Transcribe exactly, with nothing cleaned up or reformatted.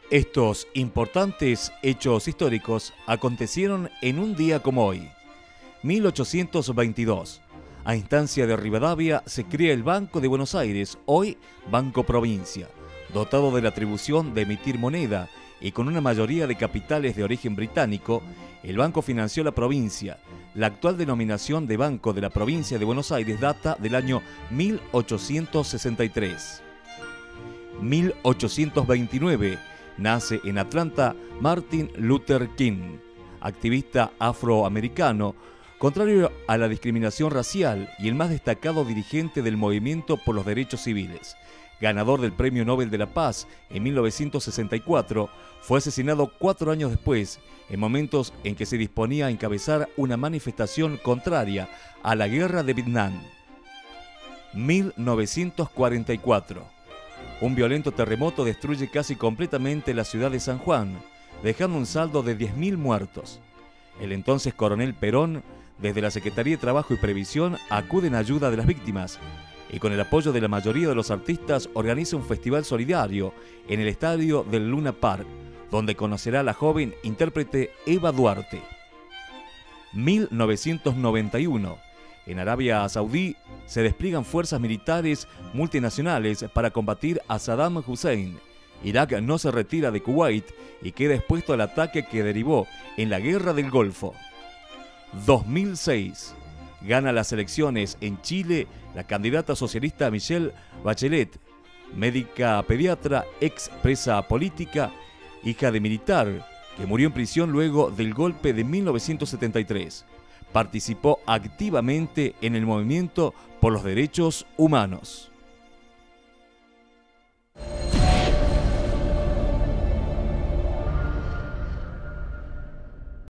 Estos importantes hechos históricos acontecieron en un día como hoy, mil ochocientos veintidós. A instancia de Rivadavia se crea el Banco de Buenos Aires, hoy Banco Provincia, dotado de la atribución de emitir moneda y con una mayoría de capitales de origen británico. El banco financió la provincia. La actual denominación de Banco de la Provincia de Buenos Aires data del año mil ochocientos sesenta y tres. mil ochocientos veintinueve. Nace en Atlanta Martin Luther King, activista afroamericano, contrario a la discriminación racial y el más destacado dirigente del movimiento por los derechos civiles. Ganador del Premio Nobel de la Paz en mil novecientos sesenta y cuatro, fue asesinado cuatro años después, en momentos en que se disponía a encabezar una manifestación contraria a la guerra de Vietnam. mil novecientos cuarenta y cuatro. Un violento terremoto destruye casi completamente la ciudad de San Juan, dejando un saldo de diez mil muertos. El entonces coronel Perón, desde la Secretaría de Trabajo y Previsión, acude en ayuda de las víctimas y con el apoyo de la mayoría de los artistas organiza un festival solidario en el estadio del Luna Park, donde conocerá a la joven intérprete Eva Duarte. mil novecientos noventa y uno. En Arabia Saudí se despliegan fuerzas militares multinacionales para combatir a Saddam Hussein. Irak no se retira de Kuwait y queda expuesto al ataque que derivó en la Guerra del Golfo. dos mil seis. Gana las elecciones en Chile la candidata socialista Michelle Bachelet, médica pediatra, ex presa política, hija de militar, que murió en prisión luego del golpe de mil novecientos setenta y tres. Participó activamente en el movimiento por los derechos humanos.